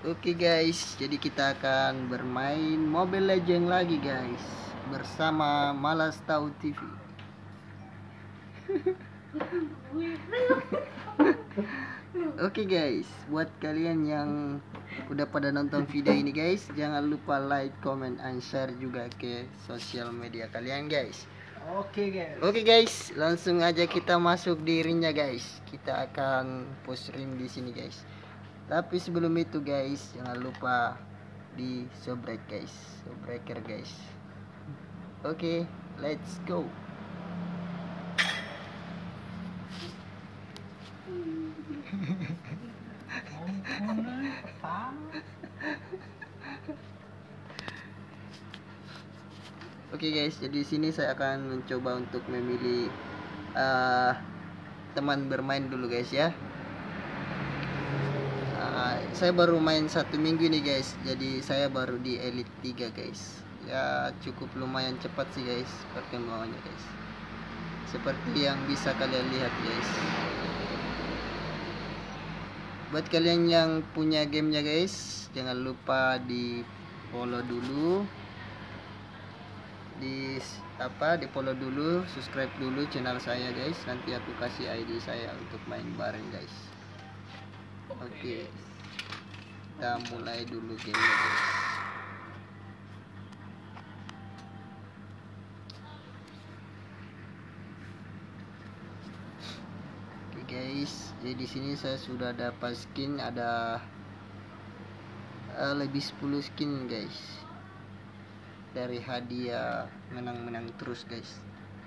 Oke guys, jadi kita akan bermain Mobile Legends lagi guys, bersama Malas Tahu TV. Oke guys, buat kalian yang udah pada nonton video ini guys, jangan lupa like, comment, and share juga ke sosial media kalian guys. Oke guys, langsung aja kita masuk di ringnya guys. Kita akan push ring di sini guys. Tapi sebelum itu guys, jangan lupa di subrek guys, subbreaker guys. Oke, let's go. Oke guys, jadi sini saya akan mencoba untuk memilih teman bermain dulu guys ya. Saya baru main 1 minggu ini guys, jadi saya baru di Elite 3 guys. Ya cukup lumayan cepat sih guys perkembangannya guys, seperti yang bisa kalian lihat guys. Buat kalian yang punya gamenya guys, jangan lupa di follow dulu, di follow dulu, subscribe dulu channel saya guys. Nanti aku kasih ID saya untuk main bareng guys. Oke, kita mulai dulu gamenya guys. Oke guys, jadi di sini saya sudah dapat skin, ada lebih 10 skin guys. Dari hadiah menang-menang terus guys.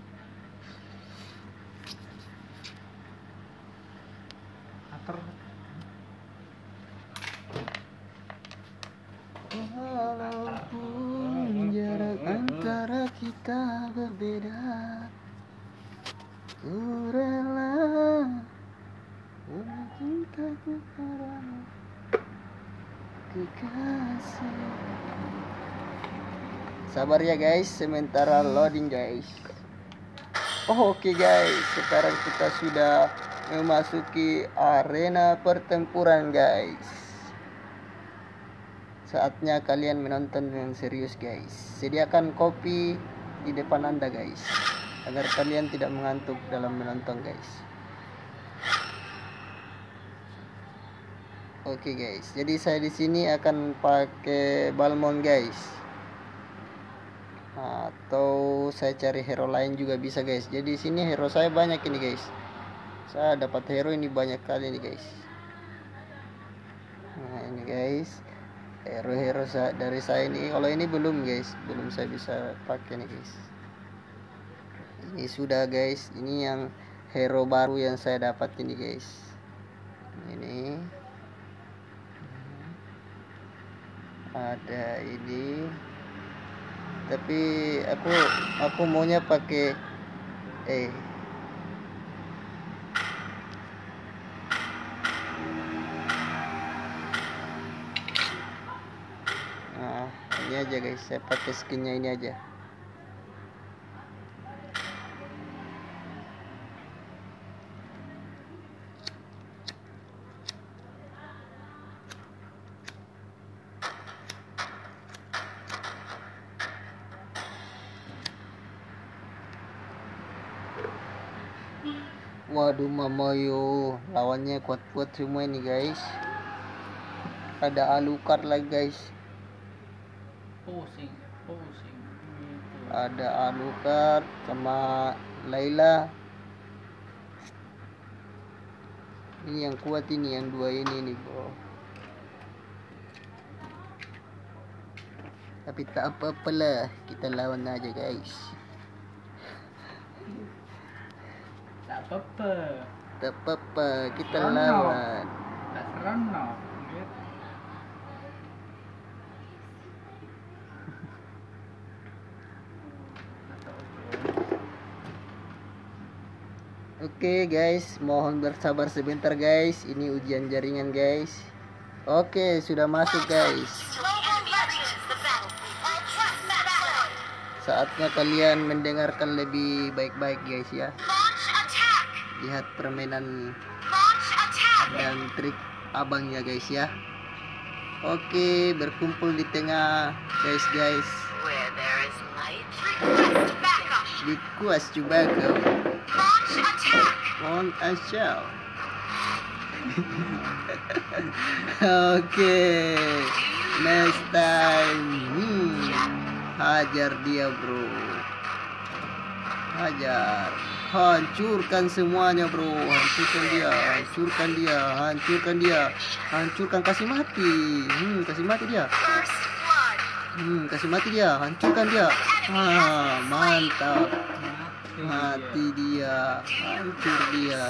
Walaupun jarak antara kita berbeda, ku rela cintaku padamu, kekasih. Sabar ya guys, sementara loading guys. Oke guys, sekarang kita sudah memasuki arena pertempuran guys. Saatnya kalian menonton dengan serius guys. Sediakan kopi di depan Anda guys, agar kalian tidak mengantuk dalam menonton guys. Oke guys, jadi saya di sini akan pakai Balmond guys. Atau saya cari hero lain juga bisa guys. Jadi sini hero saya banyak ini guys. Saya dapat hero ini banyak kali nih guys. Nah ini guys, hero-hero dari saya ini. Kalau ini belum guys, belum saya bisa pakai nih guys. Ini sudah guys, ini yang hero baru yang saya dapat ini guys. Ini ada ini, tapi aku maunya pakai nah ini aja guys, saya pakai skinnya ini aja. Waduh mamayo, lawannya kuat-kuat semua ini guys. Ada Alucard lagi guys. Pusing gitu. Ada Alucard sama Layla. Ini yang kuat ini, yang dua ini nih bro. Tapi tak apa-apalah, kita lawan aja guys. Tak apa-apa. Tak apa-apa, kita lawan. Tak seronok. Oke guys, mohon bersabar sebentar guys. Ini ujian jaringan guys. Oke, sudah masuk guys. Saatnya kalian mendengarkan lebih baik-baik guys ya. Lihat permainan dan trik abangnya guys ya. Oke, berkumpul di tengah, guys. Where there is light, request backup. Request to backup. Launch attack. On a shell. Oke, next time. Hajar dia, bro. Hajar. Hancurkan semuanya, bro. Hancurkan dia. Hancurkan, kasih mati. Kasih mati dia. First blood. Kasih mati dia. Hancurkan dia. Mantap. Mati dia. Hancur dia.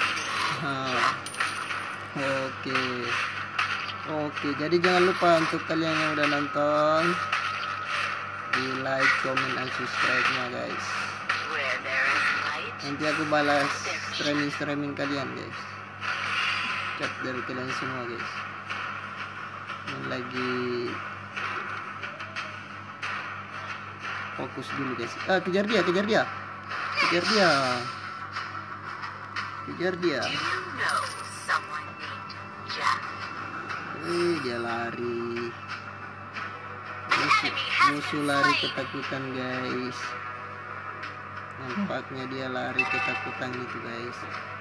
Oke, jadi jangan lupa untuk kalian yang udah nonton, di like, comment, and subscribe-nya, guys. Where there is light, Nanti aku balas streaming kalian, guys. Chat dari kalian semua, guys. Ini lagi fokus dulu, guys. Kejar dia. do you know someone named Jack? Dia lari. An enemy has Musuh been lari slain. ketakutan, guys. Nampaknya dia lari ketakutan itu, guys.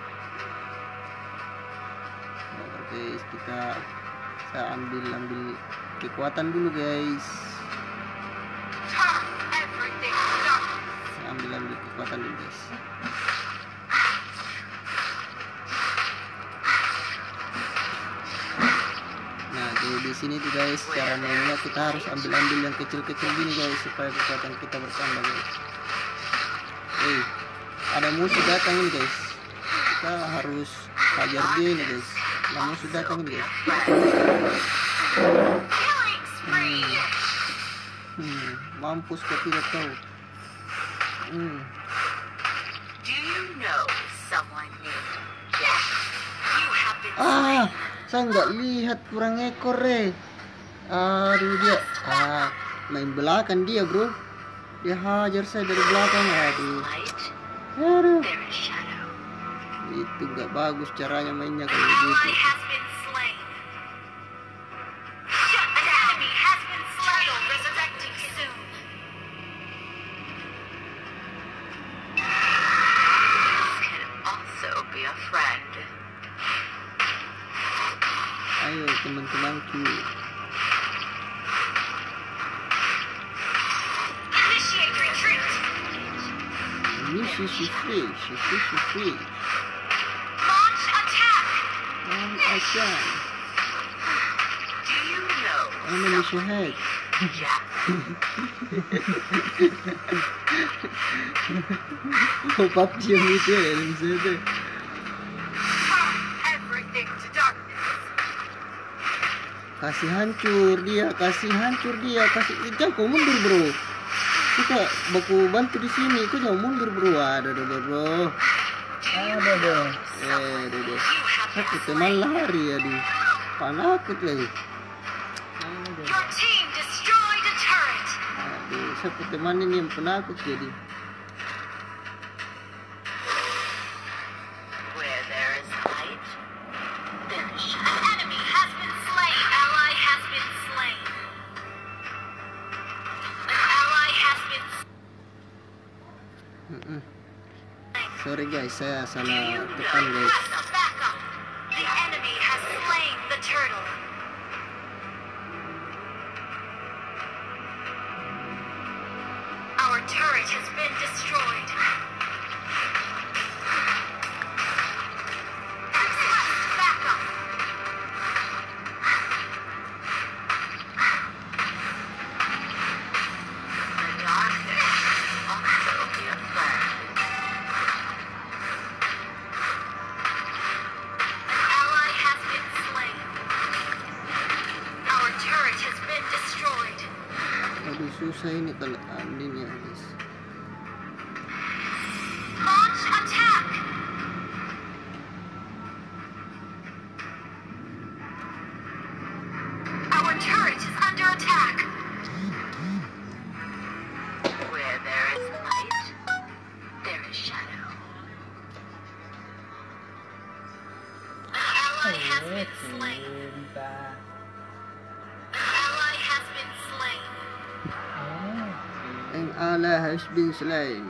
Guys, saya ambil kekuatan dulu, guys. Turn everything to darkness. Saya ambil kekuatan dulu, guys. Nah, di sini tuh, guys, cara mainnya kita harus ambil yang kecil-kecil gini, guys, supaya kekuatan kita bertambah, guys. Ada musuh datang ini, guys. Kita harus hajar dia ini, guys. Ada musuh datang ini, guys. Killing spree. Mampus kau tidak tahu. Do you know someone named Jack? You have been slain. Saya nggak lihat, kurang ekor, Aduh, dia main belakang dia, bro. Dia hajar saya dari belakang. Light, Aduh. there is shadow. Itu nggak bagus caranya mainnya An kayak ally gitu. has been slain. Shut down. An enemy has been slain. Resurrecting soon. This can also be a friend. Ayo teman-temanku. Initiate retreat. Ini sisi free. Launch attack. Action. Do you know Enemy ahead. Jack? PUBG yang itu ya, yang itu. Turn everything to darkness. Kasih hancur dia. Jangan kau mundur, bro. Kita baku bantu di sini. Kau jangan mundur, bro. Ada, bro. You have Aku been teman slain. lari, aduh. Panakut lagi. Your team destroyed a turret. Aduh, saya teman ini yang penakut jadi. Where there is light, there is shadow. An enemy has been slain. Ally has been slain. An ally has been slain. Sorry guys, saya Do salah you tekan, know? guys. Request backup. The enemy has slain the turtle. Our turret has been destroyed. Request backup. The darkness also be a friend. An ally has been slain. Our turret has been destroyed. Aduh, susah ini kalau andin ya, guys. Launch attack! Our turret is under attack. Where there is light, there is shadow. An ally has been slain. ally has been slain.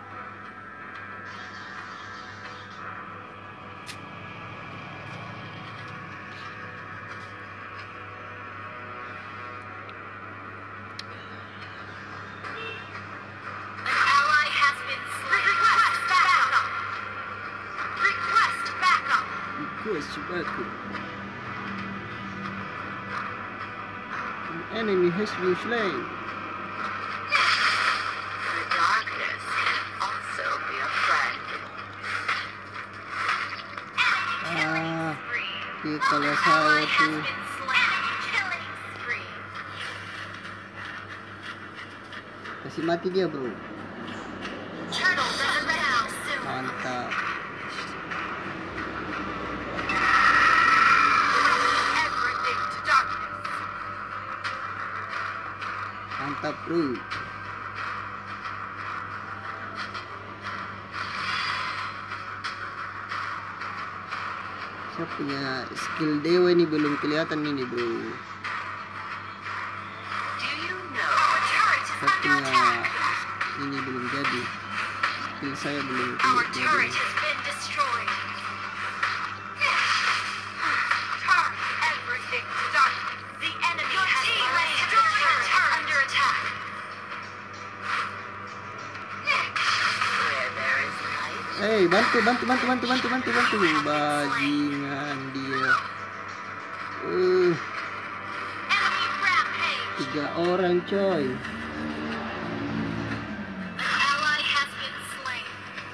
An ally has been slain. Request backup. Request backup. Request backup. An enemy has been slain. The darkness can also be a friend. Ah, Spree. iya kalau Ally saya has tuh been slain. Killing spree. kasih mati dia, bro. Turtle resurrecting soon. Mantap. Everything to darkness. Mantap, bro. Saya punya skill dewa ini belum kelihatan ini, bro. Do you know our turret is Saya under punya attack? ini belum jadi. Skill saya belum Our jadi. turret has been destroyed. Turn everything to darkness. The enemy has destroyed a turret under attack. Where there is light, Bantu. Bajingan dia. enemy rampage. 3 orang, coy. An ally has been slain.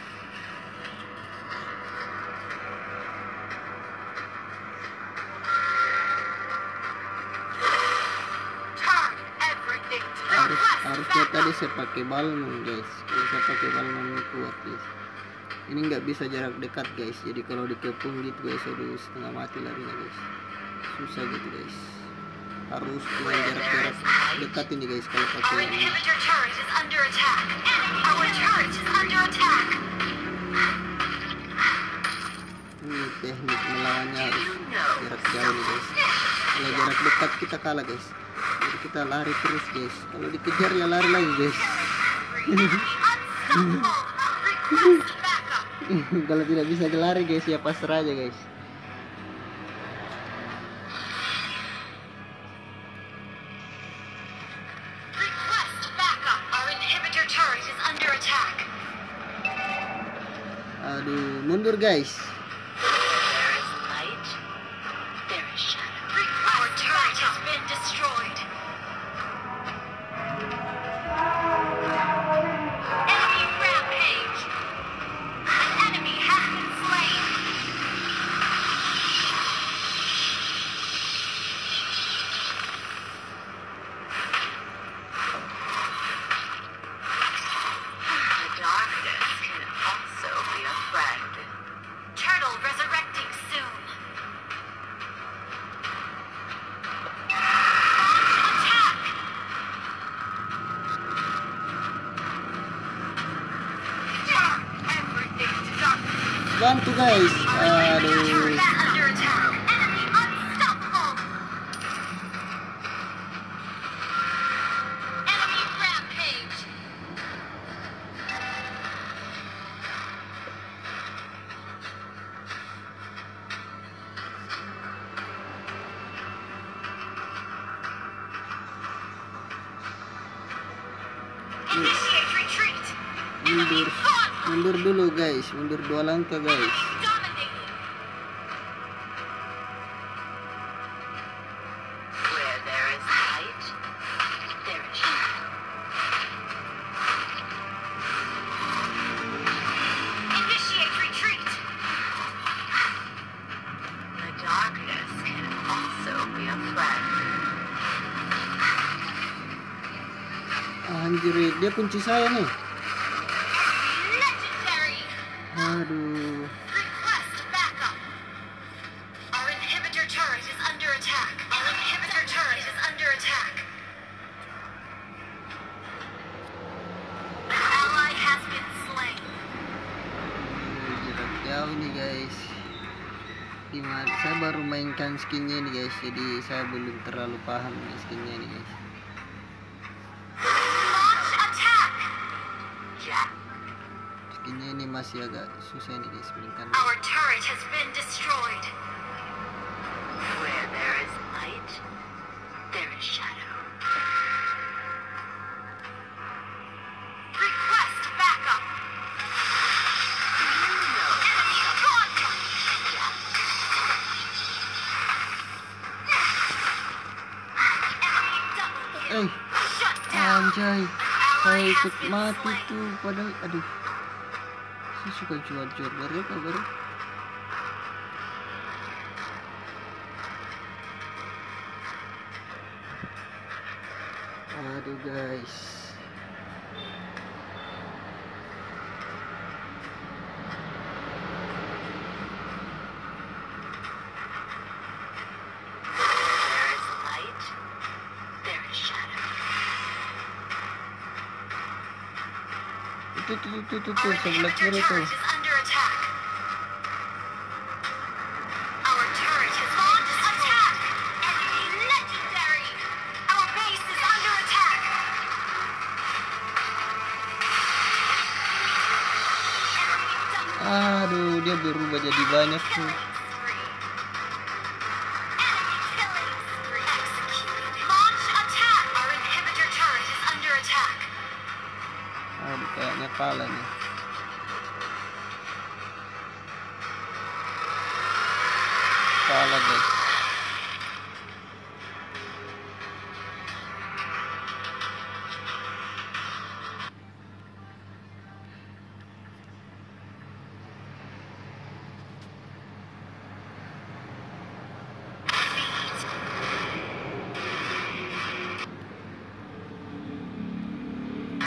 Turn everything to Harusnya tadi darkness. saya pakai balon, guys. Kalau saya pakai balon ini kuat, guys. Ini nggak bisa jarak dekat, guys. Jadi kalau dikepung gitu, guys, aduh setengah mati larinya, guys. Susah gitu, guys. Harus dengan jarak dekat ini, guys, kalau Our pakai ini. inhibitor turret is under attack. Our turret is under attack. Ini teknik melawannya Do harus you know jarak jauh nih, guys. Kalau jarak dekat kita kalah, guys. Jadi kita lari terus, guys. Kalau dikejar ya lari lagi, guys. Unstoppable. Request backup. Kalau tidak bisa lari, guys, ya pasrah aja, guys. Request backup. Our inhibitor turret is under attack. Aduh, mundur, guys. There is light. There is shadow. Our turret has been destroyed. Enemy rampage. An enemy has been slain. The darkness can also be a friend. Turtle resurrecting soon. Launch attack! Turn everything to darkness. Bantu, guys. Aduh. Turret under attack. Enemy unstoppable. Enemy rampage. Initiate retreat. Enemy gauntlet. Mundur dulu, guys. Mundur 2 langkah, guys. Dominated. Where there is light, there is shadow. Initiate retreat. The darkness can also be a friend. Anjir, dia kunci saya nih. Legendary. Aduh. Request backup. Our inhibitor turret is under attack. Our inhibitor turret is under attack. An ally has been slain. Jarak jauh nih, guys. Gimana? Saya baru mainkan skinnya nih, guys. Jadi saya belum terlalu paham nih skinnya nih, guys. Launch attack. Skinnya ini masih agak susah nih guys belikan. Our turret has been destroyed. Where there is light, there is shadow. Request backup. Enemy contact. Enemy double kill. Shut down. Anjay, An saya ally has ikut been mati slain. tuh padahal aduh. Saya suka cuat-cuat mereka baru. Aduh guys. There is light, there is shadow. Itu Our sebelah inhibitor kiri tuh. turret is under attack. Our turret has launched attack. Enemy legendary. Our base is under attack. Enemy double Aduh, dia berubah jadi banyak tuh. killing spree. Enemy killing spree. Executed. Launch attack. Our inhibitor turret is under attack. Aduh, kayaknya kalah nih. Kalah guys.